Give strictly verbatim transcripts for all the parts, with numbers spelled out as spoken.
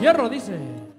Fierro dice.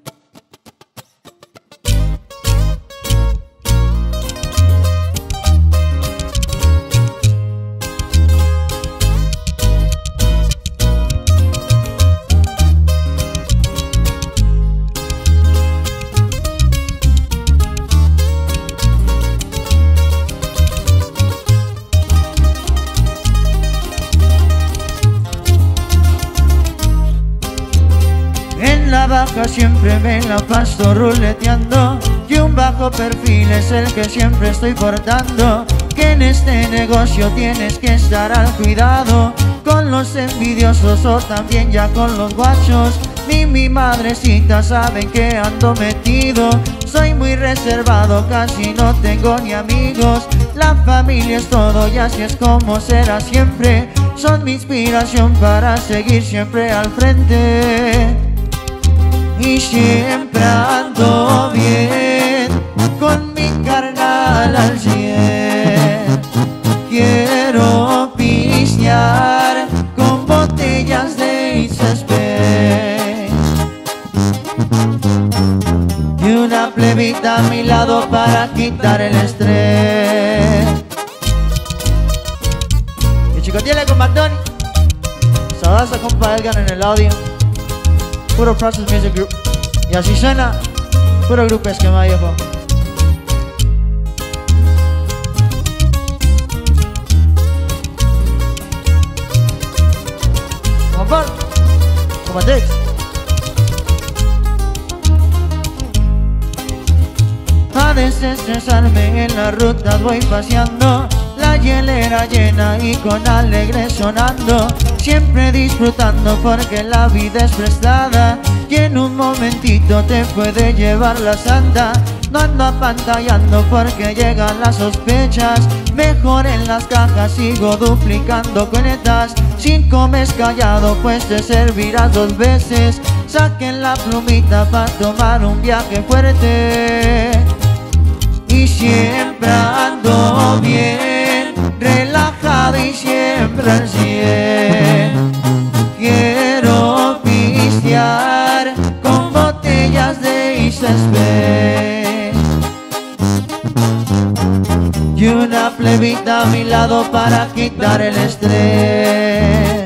En la baja siempre me la paso ruleteando, y un bajo perfil es el que siempre estoy portando. Que en este negocio tienes que estar al cuidado con los envidiosos o también ya con los guachos. Ni mi madrecita saben que ando metido. Soy muy reservado, casi no tengo ni amigos. La familia es todo y así es como será siempre. Son mi inspiración para seguir siempre al frente. Y siempre ando bien, con mi carnal al cien. Quiero pistear con botellas de Ace Space y una plebita a mi lado para quitar el estrés. Y chicotiele con Batoni. Saludos a compa Edgar en el audio. Puro Process Music Group. Y así suena. Puro grupo esquema viejo. Como Paul, como Tex. A desestresarme en la ruta voy paseando, la hielera llena y con alegre sonando. Siempre disfrutando porque la vida es prestada y en un momentito te puede llevar la santa. No ando apantallando porque llegan las sospechas. Mejor en las cajas sigo duplicando cuenetas. Si comes callado pues te servirás dos veces. Saquen la plumita para tomar un viaje fuerte. Y siempre ando bien, relajado y siempre al cien. Quiero pistear con botellas de Ace Space y una plebita a mi lado para quitar el estrés.